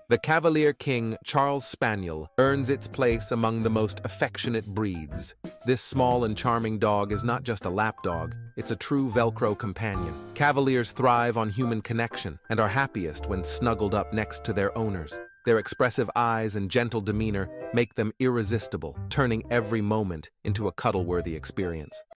The Cavalier King Charles Spaniel earns its place among the most affectionate breeds. This small and charming dog is not just a lapdog, it's a true Velcro companion. Cavaliers thrive on human connection and are happiest when snuggled up next to their owners. Their expressive eyes and gentle demeanor make them irresistible, turning every moment into a cuddle-worthy experience.